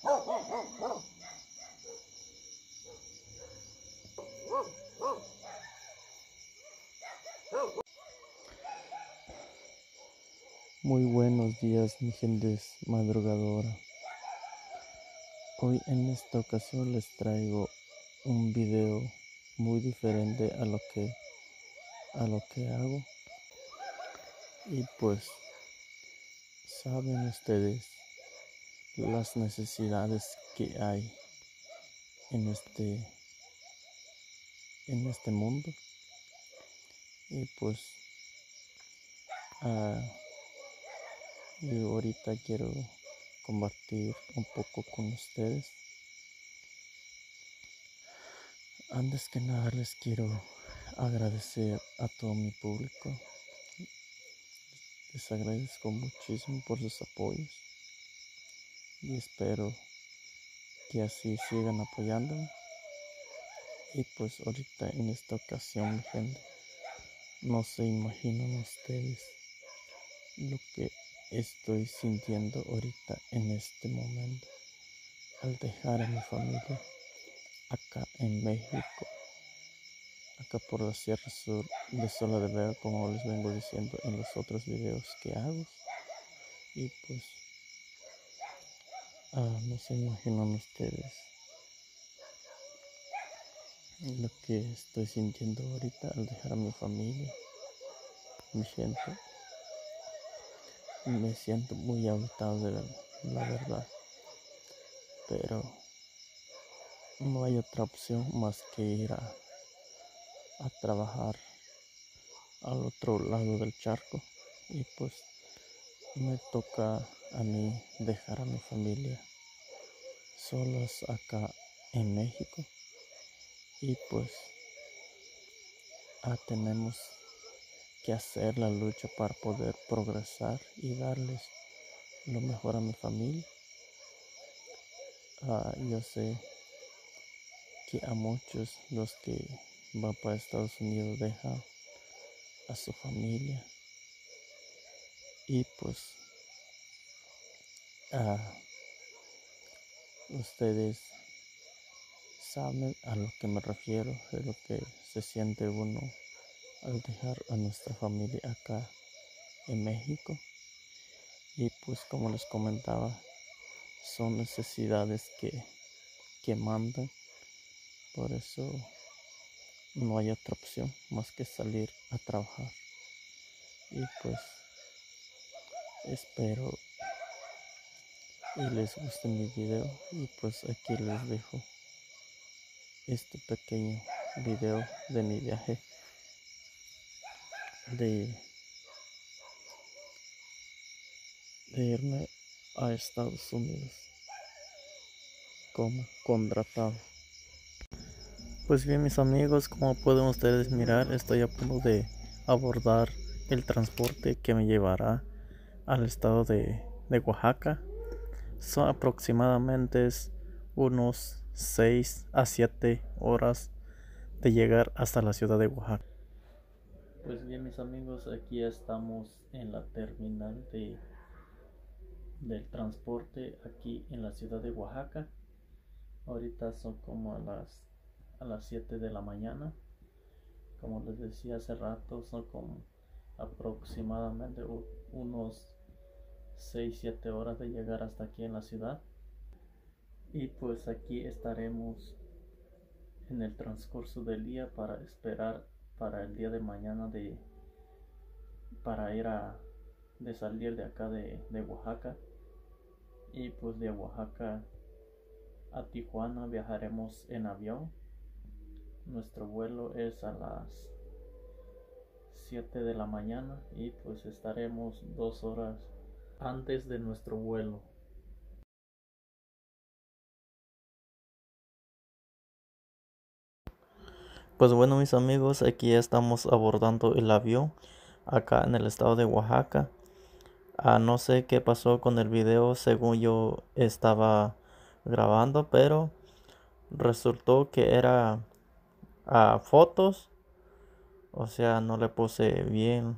Muy buenos días, mi gente madrugadora. Hoy en esta ocasión les traigo un video muy diferente a lo que hago. Y pues saben ustedes las necesidades que hay en este mundo. Y pues yo ahorita quiero compartir un poco con ustedes. Antes que nada les quiero agradecer a todo mi público. Les agradezco muchísimo por sus apoyos y espero que así sigan apoyándome. Y pues ahorita en esta ocasión, mi gente, no se imaginan ustedes lo que estoy sintiendo ahorita en este momento al dejar a mi familia acá en México, acá por la Sierra Sur de Sola de Vega, como les vengo diciendo en los otros videos que hago. Y pues no se imaginan ustedes lo que estoy sintiendo ahorita al dejar a mi familia, mi gente. Me siento muy agotado, la verdad, pero no hay otra opción más que ir a trabajar al otro lado del charco. Y pues me toca a mí dejar a mi familia solos acá en México. Y pues tenemos que hacer la lucha para poder progresar y darles lo mejor a mi familia. Yo sé que a muchos los que van para Estados Unidos dejan a su familia y pues ustedes saben a lo que me refiero, de lo que se siente uno al dejar a nuestra familia acá en México. Y pues como les comentaba, son necesidades que mandan. Por eso no hay otra opción más que salir a trabajar. Y pues espero y les guste mi video. Y pues aquí les dejo este pequeño video de mi viaje de irme a Estados Unidos como contratado. Pues bien, mis amigos, como pueden ustedes mirar, estoy a punto de abordar el transporte que me llevará al estado de Oaxaca. Son aproximadamente unos 6 a 7 horas de llegar hasta la ciudad de Oaxaca. Pues bien, mis amigos, aquí estamos en la terminal del transporte aquí en la ciudad de Oaxaca. Ahorita son como a las 7 de la mañana. Como les decía hace rato, son como aproximadamente unos 6-7 horas de llegar hasta aquí en la ciudad. Y pues aquí estaremos en el transcurso del día para esperar para el día de mañana para ir de salir de acá de Oaxaca. Y pues de Oaxaca a Tijuana viajaremos en avión. Nuestro vuelo es a las 7 de la mañana y pues estaremos 2 horas antes de nuestro vuelo. Pues bueno, mis amigos, aquí ya estamos abordando el avión acá en el estado de Oaxaca. No sé qué pasó con el video según yo estaba grabando, pero resultó que era fotos, o sea, no le puse bien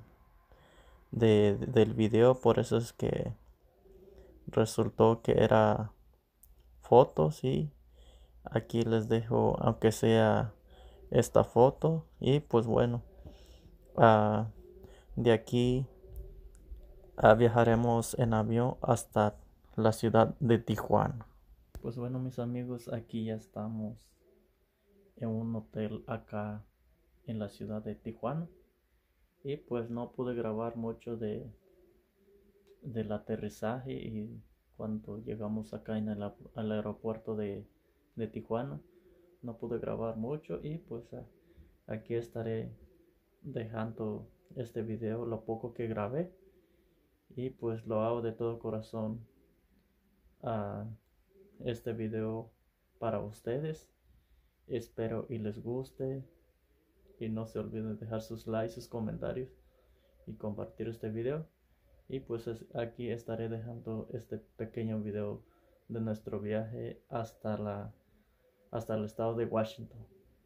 del video, por eso es que resultó que era fotos y aquí les dejo aunque sea esta foto. Y pues bueno, ah, de aquí viajaremos en avión hasta la ciudad de Tijuana. Pues bueno, mis amigos, aquí ya estamos en un hotel acá en la ciudad de Tijuana. Y pues no pude grabar mucho del aterrizaje y cuando llegamos acá en al aeropuerto de Tijuana. No pude grabar mucho y pues aquí estaré dejando este video, lo poco que grabé. Y pues lo hago de todo corazón a este video para ustedes. Espero y les guste. Y no se olviden de dejar sus likes, sus comentarios y compartir este video. Y pues aquí estaré dejando este pequeño video de nuestro viaje hasta el estado de Washington.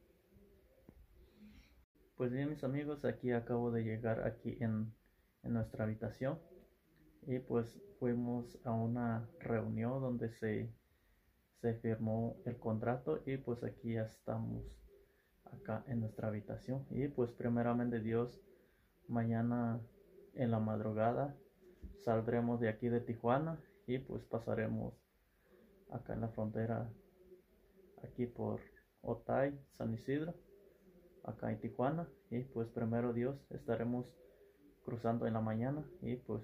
Pues bien, mis amigos, aquí acabo de llegar aquí en nuestra habitación. Y pues fuimos a una reunión donde se firmó el contrato. Y pues aquí ya estamos acá en nuestra habitación. Y pues primeramente Dios, mañana en la madrugada saldremos de aquí de Tijuana y pues pasaremos acá en la frontera, aquí por Otay, San Isidro, acá en Tijuana. Y pues primero Dios estaremos cruzando en la mañana. Y pues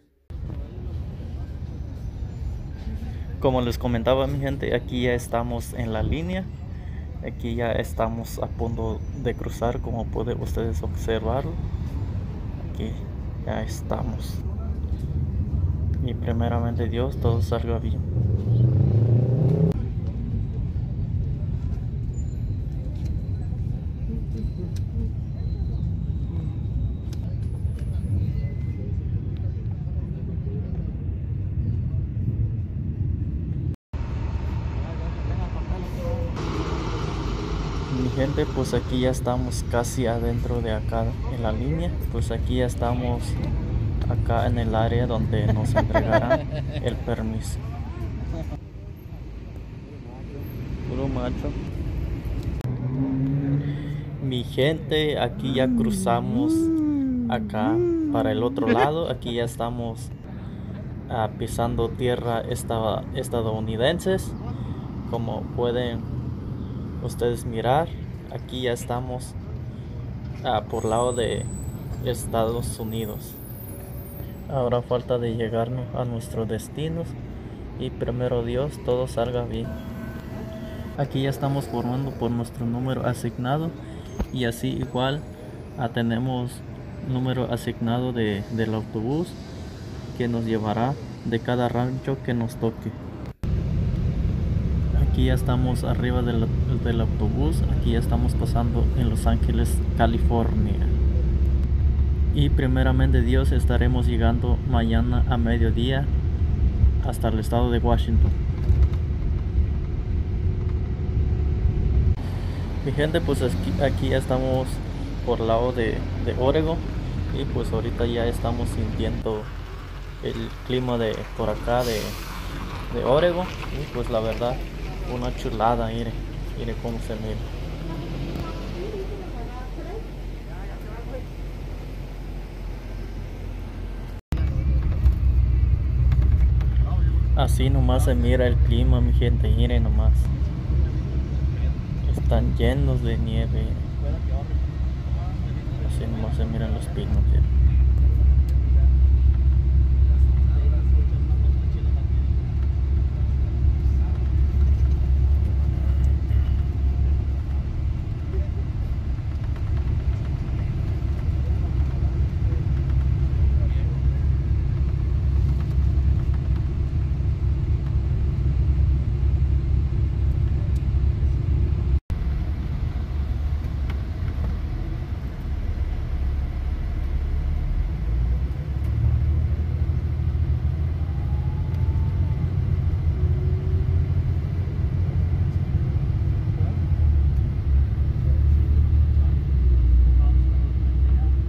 como les comentaba, mi gente, aquí ya estamos en la línea. Aquí ya estamos a punto de cruzar, como pueden ustedes observarlo. Aquí ya estamos. Y primeramente Dios, todo salga bien. Mi gente, pues aquí ya estamos casi adentro de acá en la línea. Pues aquí ya estamos acá en el área donde nos entregarán el permiso. Puro macho. Mi gente, aquí ya cruzamos acá para el otro lado. Aquí ya estamos pisando tierra estadounidenses. Como pueden ustedes mirar, aquí ya estamos por lado de Estados Unidos. Ahora falta de llegarnos a nuestros destinos y primero Dios todo salga bien. Aquí ya estamos formando por nuestro número asignado y así igual tenemos número asignado del autobús que nos llevará de cada rancho que nos toque. Aquí ya estamos arriba del autobús. Aquí ya estamos pasando en Los Ángeles, California. Y primeramente Dios estaremos llegando mañana a mediodía hasta el estado de Washington. Mi gente, pues aquí ya estamos por el lado de Oregon. Y pues ahorita ya estamos sintiendo el clima de por acá de Oregon. Y pues la verdad, una chulada, mire cómo se mira. Así nomás se mira el clima, mi gente, miren nomás. Están llenos de nieve. Así nomás se miran los pinos.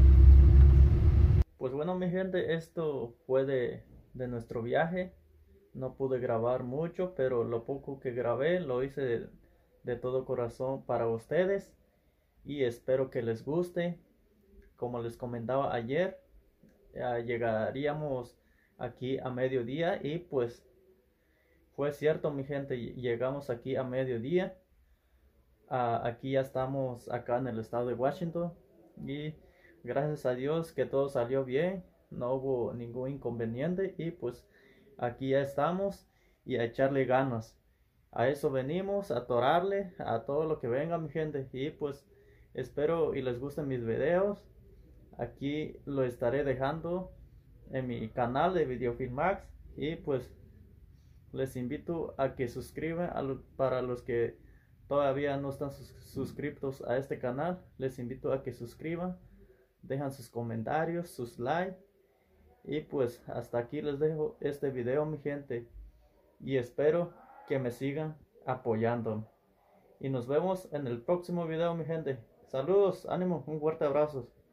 Pues bueno, mi gente, esto fue de nuestro viaje. no pude grabar mucho, pero lo poco que grabé lo hice de todo corazón para ustedes y espero que les guste. Como les comentaba ayer, llegaríamos aquí a mediodía y pues fue cierto, mi gente, llegamos aquí a mediodía. Aquí ya estamos acá en el estado de Washington y gracias a Dios que todo salió bien, no hubo ningún inconveniente y pues aquí ya estamos y a echarle ganas. A eso venimos, a atorarle a todo lo que venga, mi gente, y pues espero y les gusten mis videos. Aquí lo estaré dejando en mi canal de Videofilmax y pues les invito a que suscriban para los que todavía no están suscritos a este canal. Les invito a que suscriban, dejan sus comentarios, sus likes y pues hasta aquí les dejo este video, mi gente, y espero que me sigan apoyando y nos vemos en el próximo video, mi gente. Saludos, ánimo, un fuerte abrazo.